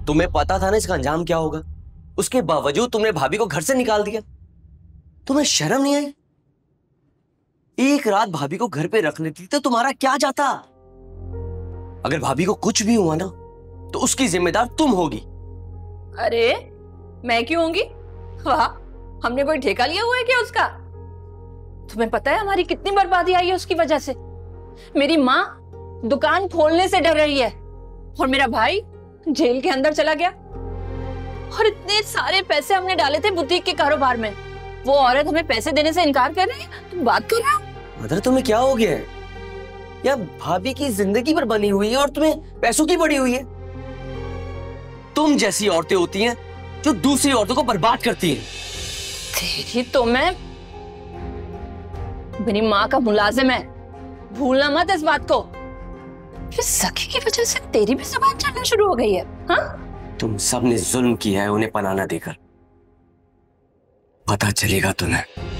तुम्हें पता था ना इसका अंजाम क्या होगा, उसके बावजूद तुमने भाभी को घर से निकाल दिया। तुम्हें शर्म नहीं आई? एक रात भाभी को घर पे रखने थी तो तुम्हारा क्या जाता? अगर भाभी को कुछ भी हुआ ना तो उसकी जिम्मेदार तुम होगी। अरे मैं क्यों होंगी? वाह, हमने कोई ठेका लिया हुआ है क्या उसका? तुम्हें पता है हमारी कितनी बर्बादी आई है उसकी वजह से। मेरी माँ दुकान खोलने से डर रही है और मेरा भाई जेल के अंदर चला गया। और इतने सारे पैसे हमने डाले थे बुटीक के कारोबार में, वो औरत हमें पैसे देने से इनकार कर रही है। तुम बात कर रहे हो? मदर तुम्हें क्या हो गया है? या भाभी की जिंदगी पर बनी हुई है और तुम्हें पैसों की पड़ी हुई है। तुम जैसी औरतें होती हैं जो दूसरी औरतों को बर्बाद करती हैं। तेरी तो मैं, मेरी माँ का मुलाजिम है, भूलना मत इस बात को। फिर सखी की वजह से तेरी भी जुबान चलना शुरू हो गई है। हाँ, तुम सब ने जुल्म किया है उन्हें पनाना देकर। पता चलेगा तुम्हें।